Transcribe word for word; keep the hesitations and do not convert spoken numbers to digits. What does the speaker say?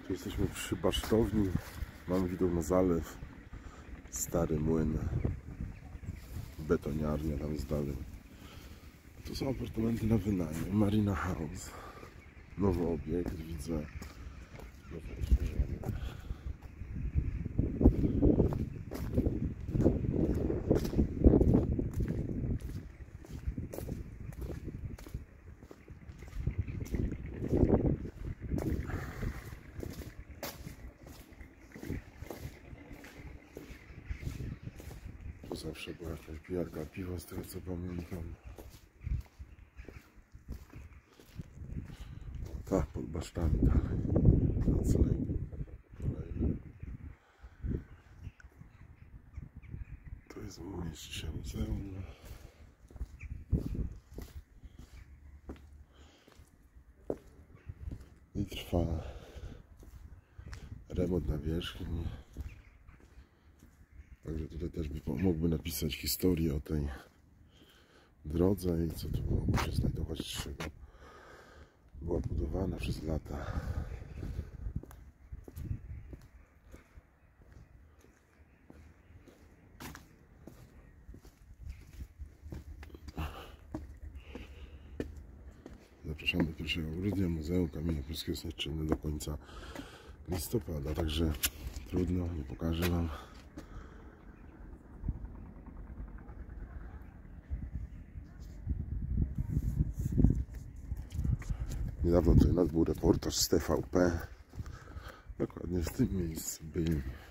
Tu jesteśmy przy basztowni, mamy widok na zalew, stary młyn, betoniarnia tam jest dalej. To są apartamenty na wynajem, Marina House, nowy obiekt, widzę, nowe otworzenie. Tu zawsze była jakaś pijarka piwa, z tego co pamiętam. Tak, pod basztami dalej. Noclegi kolejne. To jest w mieście muzeum. I trwa remont nawierzchni. Także tutaj też by mógłby napisać historię o tej drodze i co tu mogło się znajdować, z czego była budowana przez lata. Zapraszamy do pierwszego grudnia. Muzeum Kamienia Polskiego jest czynne do końca listopada, także trudno, nie pokażę wam. Niedawno tutaj nad był reportaż z T V P. Dokładnie w tym miejscu byli